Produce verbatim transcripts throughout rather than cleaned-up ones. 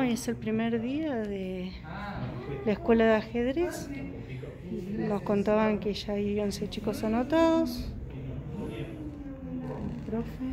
hoy es el primer día de la escuela de ajedrez. Nos contaban que ya hay once chicos anotados. Profe.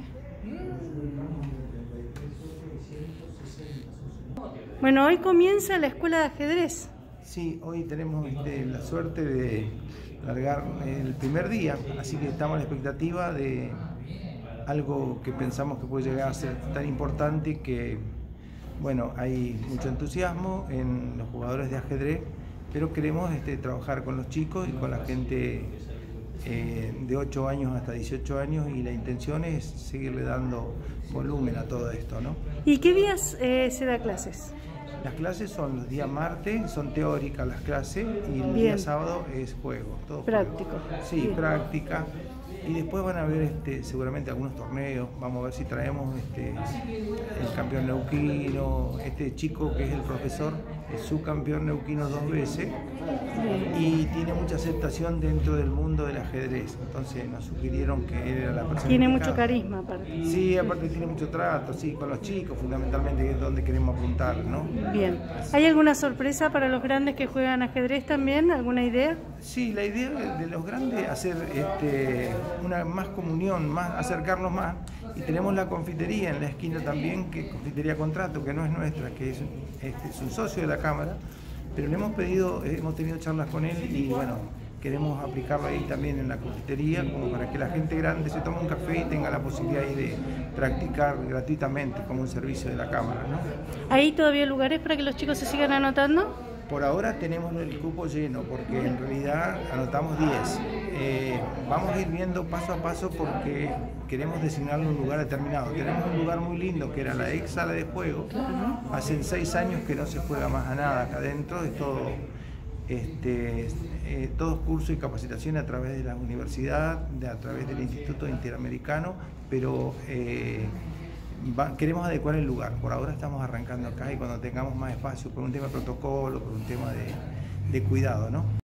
Bueno, hoy comienza la escuela de ajedrez. Sí, hoy tenemos este, la suerte de largar el primer día, así que estamos a la expectativa de algo que pensamos que puede llegar a ser tan importante que, bueno, hay mucho entusiasmo en los jugadores de ajedrez, pero queremos este, trabajar con los chicos y con la gente eh, de ocho años hasta dieciocho años, y la intención es seguirle dando volumen a todo esto, ¿no? ¿Y qué días eh, se da clases? Las clases son los días martes, son teóricas las clases, y el Bien. día sábado es juego, todo Práctico. juego. Sí, Bien. práctica. Y después van a haber este, seguramente algunos torneos. Vamos a ver si traemos este, el campeón neuquino, este chico que es el profesor, es subcampeón neuquino dos veces. Bien. Y tiene mucha aceptación dentro del mundo del ajedrez. Entonces nos sugirieron que él era la persona. Tiene indicada. Mucho carisma aparte. Sí, aparte tiene mucho trato, sí, con los chicos fundamentalmente, que es donde queremos apuntar, ¿no? Bien. ¿Hay alguna sorpresa para los grandes que juegan ajedrez también? ¿Alguna idea? Sí, la idea de los grandes es hacer este, una más comunión, más acercarnos más. Y tenemos la confitería en la esquina también, que es Confitería Contrato, que no es nuestra, que es, este, es un socio de la Cámara, pero le hemos pedido, hemos tenido charlas con él y bueno, queremos aplicarlo ahí también en la confitería, como para que la gente grande se tome un café y tenga la posibilidad ahí de practicar gratuitamente como un servicio de la Cámara, ¿no? ¿Hay todavía lugares para que los chicos se sigan anotando? Por ahora tenemos el cupo lleno, porque en realidad anotamos diez. Eh, vamos a ir viendo paso a paso porque queremos designarle un lugar determinado. Tenemos un lugar muy lindo que era la ex sala de juego. Hace seis años que no se juega más a nada acá adentro, es todo, este, eh, todos cursos y capacitación a través de la universidad, de, a través del Instituto Interamericano, pero eh, Va, queremos adecuar el lugar. Por ahora estamos arrancando acá y cuando tengamos más espacio, por un tema de protocolo, por un tema de, de cuidado, ¿no?